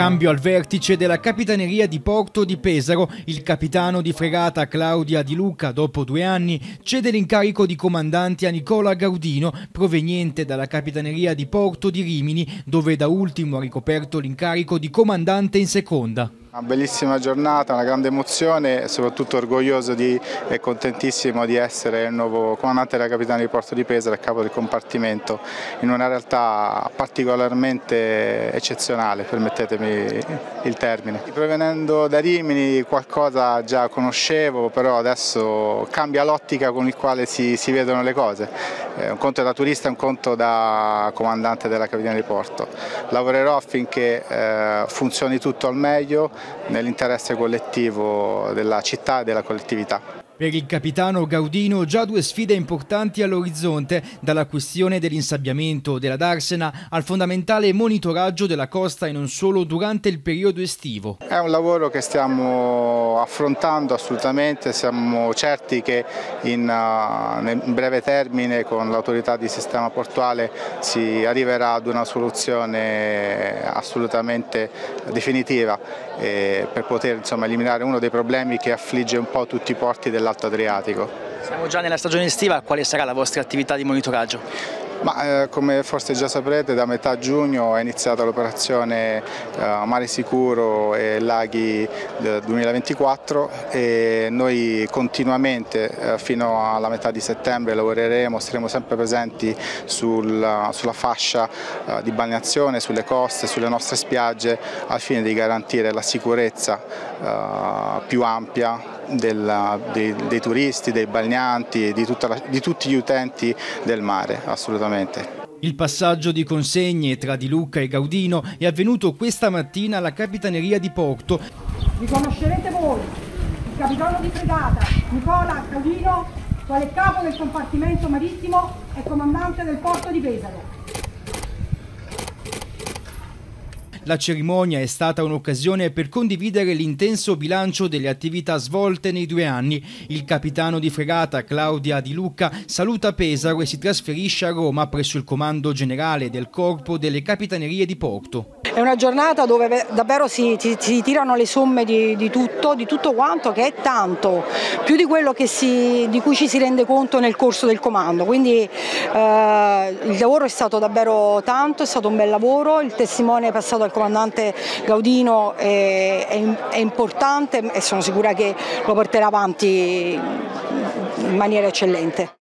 Cambio al vertice della Capitaneria di Porto di Pesaro. Il capitano di fregata Claudia Di Luca, dopo 2 anni, cede l'incarico di comandante a Nicola Gaudino, proveniente dalla Capitaneria di Porto di Rimini, dove da ultimo ha ricoperto l'incarico di comandante in seconda. Una bellissima giornata, una grande emozione e soprattutto orgoglioso e contentissimo di essere il nuovo comandante della Capitaneria di Porto di Pesaro e capo del compartimento in una realtà particolarmente eccezionale, permettetemi il termine. Provenendo da Rimini qualcosa già conoscevo, però adesso cambia l'ottica con il quale si vedono le cose. Un conto da turista e un conto da comandante della Capitaneria di Porto. Lavorerò affinché funzioni tutto al meglio nell'interesse collettivo della città e della collettività. Per il capitano Gaudino già 2 sfide importanti all'orizzonte, dalla questione dell'insabbiamento della Darsena al fondamentale monitoraggio della costa e non solo durante il periodo estivo. È un lavoro che stiamo affrontando assolutamente, siamo certi che in breve termine con l'autorità di sistema portuale si arriverà ad una soluzione assolutamente definitiva per poter eliminare uno dei problemi che affligge un po' tutti i porti dell'Alto Adriatico. Siamo già nella stagione estiva, quale sarà la vostra attività di monitoraggio? Come forse già saprete, da metà giugno è iniziata l'operazione Mare Sicuro e Laghi 2024 e noi continuamente fino alla metà di settembre lavoreremo, saremo sempre presenti sulla fascia di balneazione, sulle coste, sulle nostre spiagge al fine di garantire la sicurezza più ampia dei turisti, dei balneanti, di tutti gli utenti del mare, assolutamente. Il passaggio di consegne tra Di Luca e Gaudino è avvenuto questa mattina alla Capitaneria di Porto. Riconoscerete voi il capitano di fregata Nicola Gaudino quale capo del compartimento marittimo e comandante del porto di Pesaro. La cerimonia è stata un'occasione per condividere l'intenso bilancio delle attività svolte nei 2 anni. Il capitano di fregata Claudia Di Luca saluta Pesaro e si trasferisce a Roma presso il comando generale del Corpo delle Capitanerie di Porto. È una giornata dove davvero si tirano le somme di tutto quanto, che è tanto, più di quello di cui ci si rende conto nel corso del comando. Quindi il lavoro è stato davvero tanto, è stato un bel lavoro, il testimone passato al comandante Gaudino è importante e sono sicura che lo porterà avanti in maniera eccellente.